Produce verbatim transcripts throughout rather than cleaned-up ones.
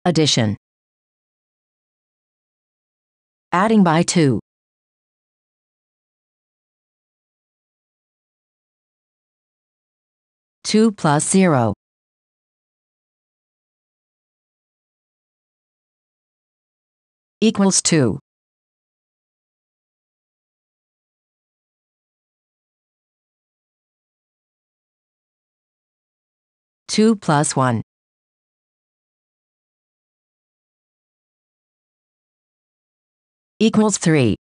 Addition. Adding by two. two plus zero. Equals two. two plus one. Equals three.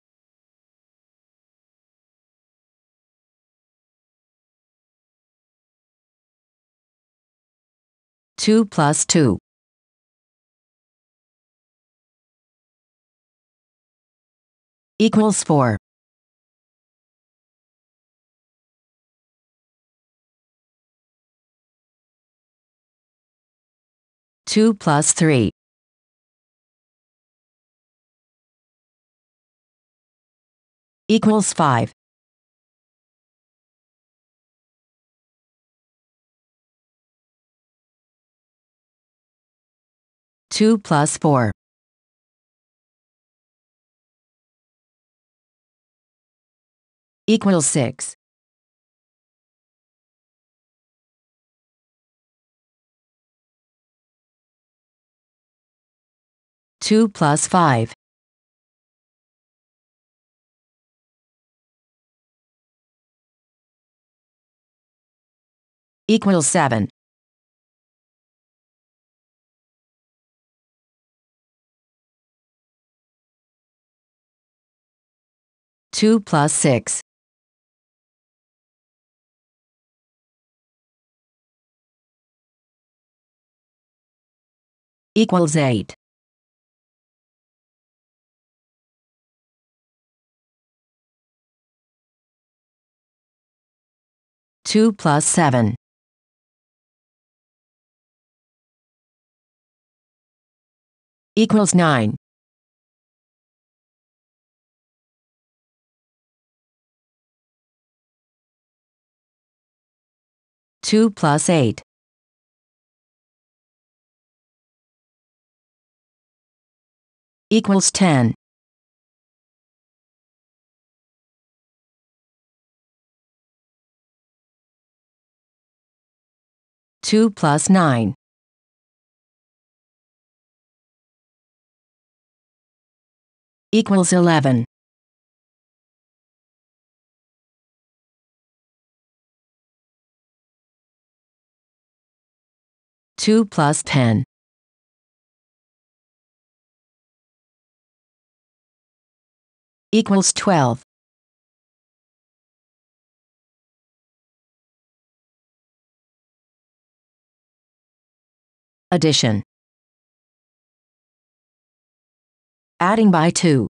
two plus two. Equals four. two plus three. Equals five. two plus four. Equals six. two plus five. Equals seven. two plus six. Equals eight. two plus seven. Equals nine. two plus eight. Equals ten. two plus nine. Equals eleven. two plus ten. Equals twelve. Addition. Adding by two.